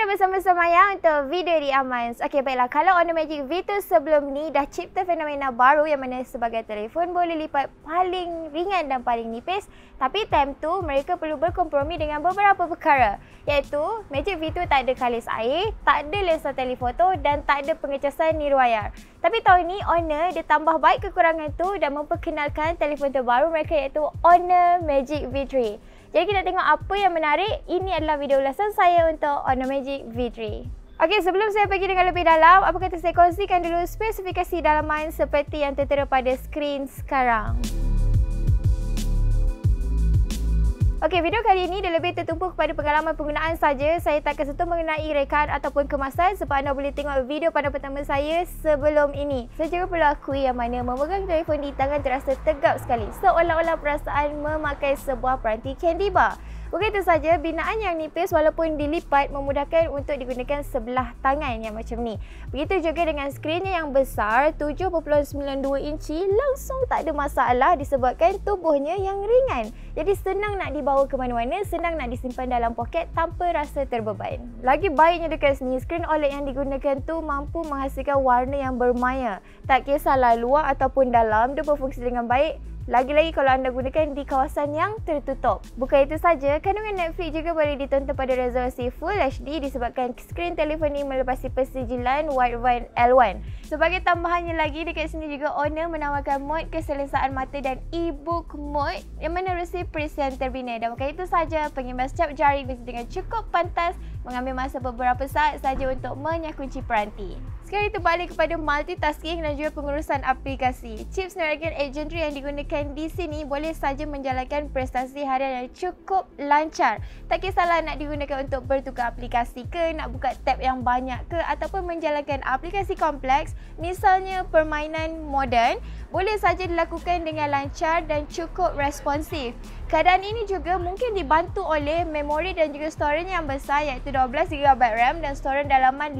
bersama Maya untuk video di Amans. Okey, baiklah. Kalau Honor Magic V2 sebelum ni dah cipta fenomena baru yang mana sebagai telefon boleh lipat paling ringan dan paling nipis. Tapi time tu mereka perlu berkompromi dengan beberapa perkara. Iaitu Magic V2 tak ada kalis air, tak ada lensa telefoto dan tak ada pengecasan nirwayar. Tapi tahun ni Honor dia tambah baik kekurangan tu dan memperkenalkan telefon terbaru mereka iaitu Honor Magic V3. Jadi kita tengok apa yang menarik. Ini adalah video ulasan saya untuk Honor Magic V3. Okey, sebelum saya pergi dengan lebih dalam, apa kata saya kongsikan dulu spesifikasi dalaman seperti yang tertera pada skrin sekarang. Okey, video kali ini dia lebih tertumpu kepada pengalaman penggunaan saja. Saya tak akan sentuh mengenai rekaan ataupun kemasan sebab anda boleh tengok video pada pertama saya sebelum ini. Saya juga perlu akui yang mana memegang telefon di tangan terasa tegap sekali. Seolah-olah perasaan memakai sebuah peranti candy bar. Bukan itu saja, binaan yang nipis walaupun dilipat memudahkan untuk digunakan sebelah tangan yang macam ni. Begitu juga dengan skrinnya yang besar 7.92 inci langsung tak ada masalah disebabkan tubuhnya yang ringan. Jadi senang nak dibawa ke mana-mana, senang nak disimpan dalam poket tanpa rasa terbeban. Lagi baiknya dekat sini, skrin OLED yang digunakan tu mampu menghasilkan warna yang bermaya. Tak kisahlah luar ataupun dalam, dia berfungsi dengan baik. Lagi-lagi kalau anda gunakan di kawasan yang tertutup. Bukan itu saja, kandungan Netflix juga boleh ditonton pada resolusi Full HD disebabkan skrin telefon ini melepasi persijilan Wideband L1. Sebagai tambahannya lagi, dekat sini juga Honor menawarkan mod keselesaan mata dan e-book mode yang menerusi perisian terbina. Dan bukan itu saja, pengimbas cap jari bisa dengan cukup pantas mengambil masa beberapa saat saja untuk menyakunci peranti. Sekarang kita balik kepada multitasking dan juga pengurusan aplikasi. Chip Snapdragon 8 Gen 3 yang digunakan di sini boleh saja menjalankan prestasi harian yang cukup lancar. Tak kisahlah nak digunakan untuk bertukar aplikasi ke, nak buka tab yang banyak ke ataupun menjalankan aplikasi kompleks, misalnya permainan moden, boleh saja dilakukan dengan lancar dan cukup responsif. Keadaan ini juga mungkin dibantu oleh memori dan juga storage yang besar iaitu 12GB RAM dan storage dalaman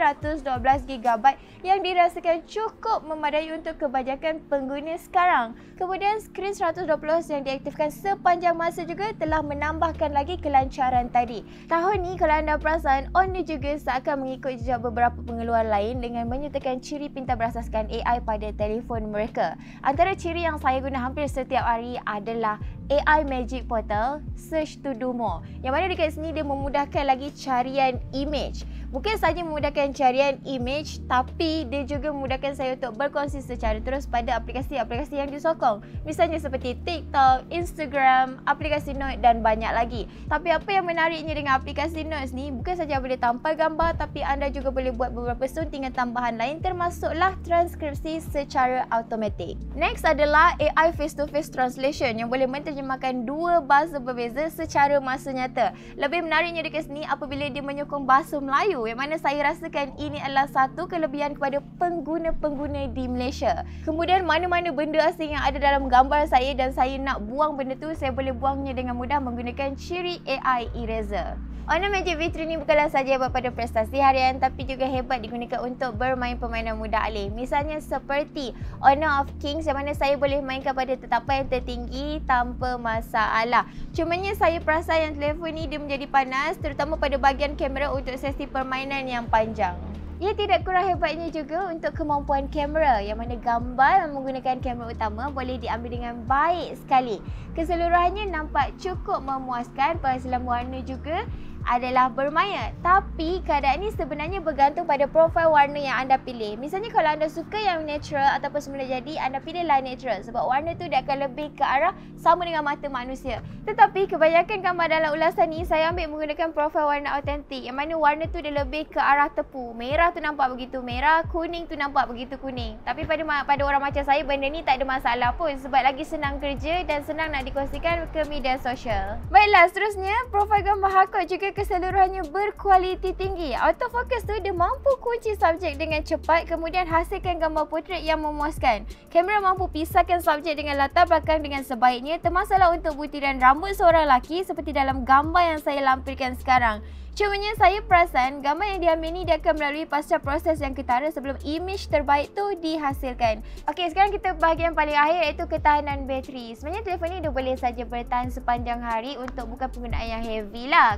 512GB yang dirasakan cukup memadai untuk kebanyakan pengguna sekarang. Kemudian skrin 120Hz yang diaktifkan sepanjang masa juga telah menambahkan lagi kelancaran tadi. Tahun ni kalau anda perasan, Honor juga seakan mengikut jejak beberapa pengeluar lain dengan menyertakan ciri pintar berasaskan AI pada telefon mereka. Antara ciri yang saya guna hampir setiap hari adalah AI Magic Portal Search to Do More, yang mana dekat sini dia memudahkan lagi carian image. Bukan sahaja memudahkan carian image, tapi dia juga memudahkan saya untuk berkongsi secara terus pada aplikasi-aplikasi yang disokong. Misalnya seperti TikTok, Instagram, aplikasi Note dan banyak lagi. Tapi apa yang menariknya dengan aplikasi Notes ni, bukan sahaja boleh tampal gambar, tapi anda juga boleh buat beberapa suntingan tambahan lain termasuklah transkripsi secara automatik. Next adalah AI Face-to-Face Translation yang boleh menterjemahkan dua bahasa berbeza secara masa nyata. Lebih menariknya dekat sini apabila dia menyokong bahasa Melayu, yang mana saya rasakan ini adalah satu kelebihan kepada pengguna-pengguna di Malaysia. Kemudian mana-mana benda asing yang ada dalam gambar saya dan saya nak buang benda tu, saya boleh buangnya dengan mudah menggunakan ciri AI Eraser. Honor Magic V3 ni bukanlah saja hebat pada prestasi harian tapi juga hebat digunakan untuk bermain permainan mudah alih. Misalnya seperti Honor of Kings yang mana saya boleh mainkan pada tetapan yang tertinggi tanpa masalah. Cumanya saya perasan yang telefon ni dia menjadi panas terutama pada bahagian kamera untuk sesi permainan yang panjang. Ia tidak kurang hebatnya juga untuk kemampuan kamera yang mana gambar menggunakan kamera utama boleh diambil dengan baik sekali. Keseluruhannya nampak cukup memuaskan, penghasilan warna juga adalah bermaya. Tapi keadaan ini sebenarnya bergantung pada profil warna yang anda pilih. Misalnya kalau anda suka yang natural ataupun semula jadi, anda pilihlah natural sebab warna tu dia akan lebih ke arah sama dengan mata manusia. Tetapi kebanyakan gambar dalam ulasan ni saya ambil menggunakan profil warna autentik yang mana warna tu dia lebih ke arah tepu. Merah tu nampak begitu merah, kuning tu nampak begitu kuning. Tapi pada orang macam saya benda ni tak ada masalah pun sebab lagi senang kerja dan senang nak dikongsikan ke media sosial. Baiklah, seterusnya profil gambar hardcore juga keseluruhannya berkualiti tinggi. Autofocus tu dia mampu kunci subjek dengan cepat kemudian hasilkan gambar portrait yang memuaskan. Kamera mampu pisahkan subjek dengan latar belakang dengan sebaiknya, termasuklah untuk butiran rambut seorang lelaki seperti dalam gambar yang saya lampirkan sekarang. Cumanya saya perasan gambar yang diambil ni dia akan melalui pasca proses yang ketara sebelum image terbaik tu dihasilkan. Okey, sekarang kita bahagian paling akhir iaitu ketahanan bateri. Sebenarnya telefon ni dia boleh saja bertahan sepanjang hari untuk bukan penggunaan yang heavy lah. Kalau kita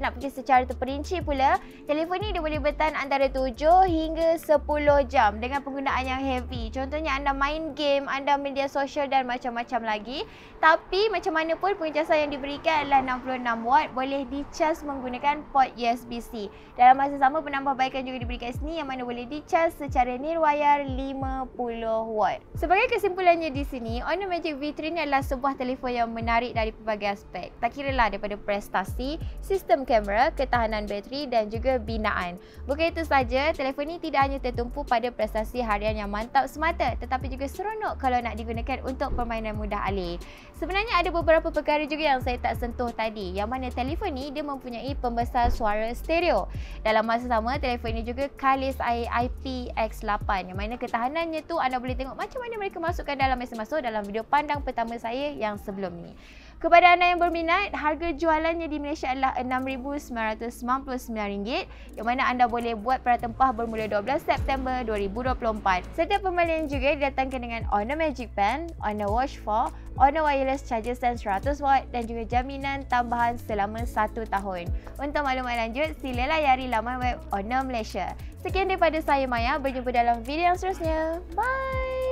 nak pergi secara terperinci pula, telefon ni dia boleh bertahan antara 7 hingga 10 jam dengan penggunaan yang heavy. Contohnya anda main game, anda media sosial dan macam-macam lagi. Tapi macam mana pun pengecasan yang diberikan adalah 66 watt, boleh dicas menggunakan port USB-C. Dalam masa sama, penambahbaikan juga diberikan sini yang mana boleh dicas secara nirwayar 50 watt. Sebagai kesimpulannya di sini, Honor Magic V3 ni adalah sebuah telefon yang menarik dari pelbagai aspek. Tak kiralah daripada prestasi, sistem kamera, ketahanan bateri dan juga binaan. Bukan itu saja, telefon ni tidak hanya tertumpu pada prestasi harian yang mantap semata, tetapi juga seronok kalau nak digunakan untuk permainan mudah alih. Sebenarnya ada beberapa perkara juga yang saya tak sentuh tadi, yang mana telefon ni dia mempunyai pembesar suara stereo. Dalam masa sama, telefon ini juga kalis IPX8 yang mana ketahanannya tu anda boleh tengok macam mana mereka masukkan dalam mesin masuk dalam video pandang pertama saya yang sebelum ni. Kepada anda yang berminat, harga jualannya di Malaysia adalah RM6,999 yang mana anda boleh buat pratempah bermula 12 September 2024. Setiap pembelian juga didatangkan dengan Honor Magic Band, Honor Watch 4, Honor Wireless Charger Stand 100W dan juga jaminan tambahan selama 1 tahun. Untuk maklumat lanjut, sila layari laman web Honor Malaysia. Sekian daripada saya Maya, berjumpa dalam video yang seterusnya. Bye!